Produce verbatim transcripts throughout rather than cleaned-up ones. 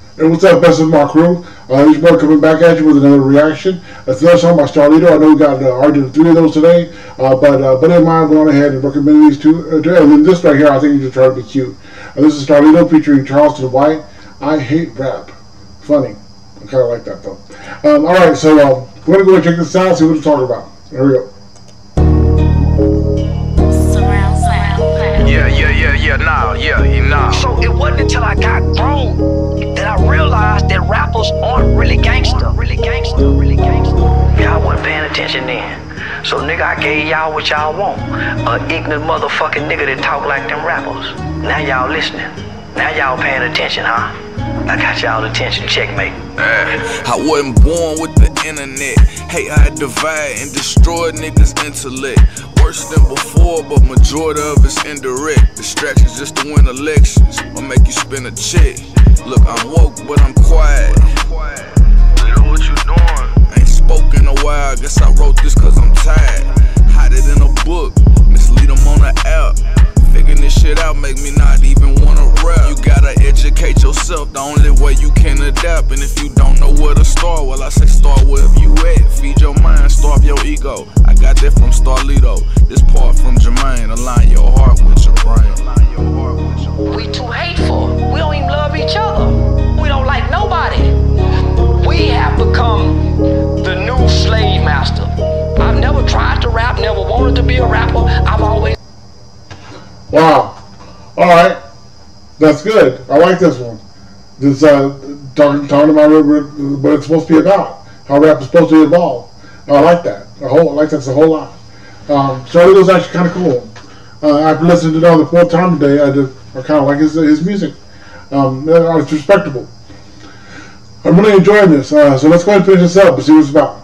And what's up, best of my crew? Uh, this boy coming back at you with another reaction. That's another song by Starlito. I know we got uh, argued three of those today, uh, but uh, but in mind, going ahead and recommend these two. Uh, and then this right here, I think you just try to be cute. Uh, this is Starlito featuring Charleston White. I hate rap. Funny. I kind of like that though. Um, all right, so uh, we're gonna go and check this out. See what we're talking about. Here we go. Yeah, yeah, yeah, yeah, nah, yeah, nah. So it wasn't until I got grown that I realized that rappers aren't really gangster, really gangster, really gangster. Y'all wasn't paying attention then. So nigga, I gave y'all what y'all want. A ignorant motherfucking nigga that talk like them rappers. Now y'all listening. Now y'all paying attention, huh? I got y'all attention, checkmate. Uh, I wasn't born with the internet. Hey, I divide and destroy niggas' intellect. Worse than before, but majority of it's indirect. Distractions just to win elections or make you spend a check. Look, I'm woke, but I'm quiet. You know what you doing? Ain't spoken a while, guess I wrote this cause I'm tired. Hide it in a book, mislead them on the app. Figuring this shit out make me not even wanna rap. You gotta educate yourself, the only way you can adapt. And if you don't know where to start, well I say start wherever you at. Feed your mind, starve your ego. I got that from Starlito. This part from Jermaine. Align your heart with your brain. We too hateful. We don't even love each other. We don't like nobody. We have become the new slave master. I've never tried to rap, never wanted to be a rapper. I've always Wow. All right. That's good. I like this one. This uh, talking talking about what it's supposed to be about. How rap is supposed to evolve. I like that. A whole. I like that a whole lot. Um, Charlito's actually kind of cool. Uh, after listening to it on the fourth time today, I just I kind of like his his music. Um, it's respectable. I'm really enjoying this. Uh, so let's go ahead and finish this up and see what it's about.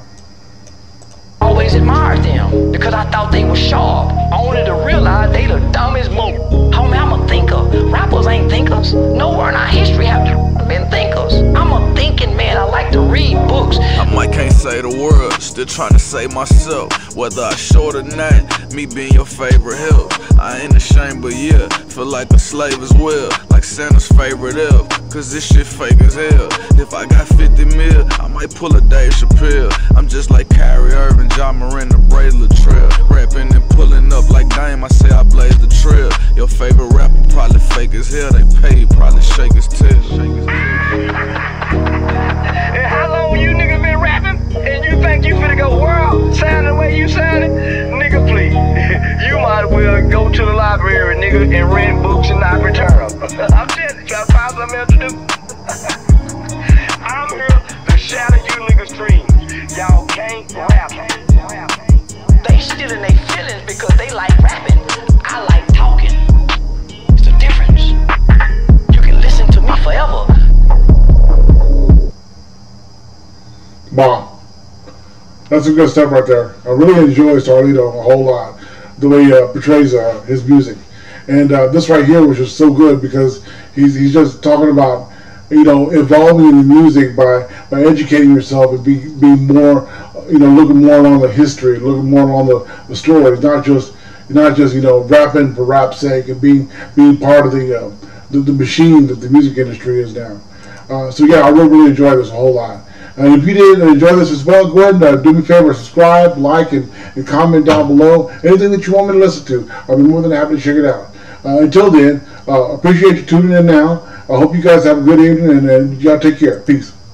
Always admired them because I thought they were sharp. I wanted to realize they the dumbest mo. Homie, I'm a thinker. Rappers ain't thinkers. Nowhere in our history have been thinkers. I'm a thinking man. I like to read books. I might can't say the word, still trying to save myself. Whether I short or not, me being your favorite help. I ain't ashamed, but yeah, feel like a slave as well. Like Santa's favorite elf, cause this shit fake as hell. If I got fifty mil, I might pull a Dave Chappelle. I'm just like Kyrie Irving, John Moran, the Bracelet Trail. Rapping and pulling up like Dame, I say I blaze the trail. Your favorite rapper probably fake as hell. They paid, probably shake his tail. And how long you niggas been rapping? And you think you finna go world sound the way you sounding? Nigga, please. You might as well go to the library, nigga, and rent books and not return them. I'm telling you, try to find something else to do. I'm here to shatter you niggas' dreams. Y'all can't rap. They still in their feelings because they like rapping. I like talking. It's the difference. You can listen to me forever. Wow. That's some good stuff right there. I really enjoy Starlito a whole lot. The way he uh, portrays uh, his music. And uh, this right here was just so good because he's, he's just talking about, you know, evolving in the music by, by educating yourself and be, being more, you know, looking more along the history, looking more along the, the story. Not just, not just, you know, rapping for rap's sake and being, being part of the, uh, the, the machine that the music industry is now. Uh, so yeah, I really, really enjoyed this a whole lot. And if you did enjoy this as well, go ahead and uh, do me a favor, subscribe, like, and, and comment down below. Anything that you want me to listen to, I'll be more than happy to check it out. Uh, until then, uh, appreciate you tuning in now. I hope you guys have a good evening, and, and y'all take care. Peace.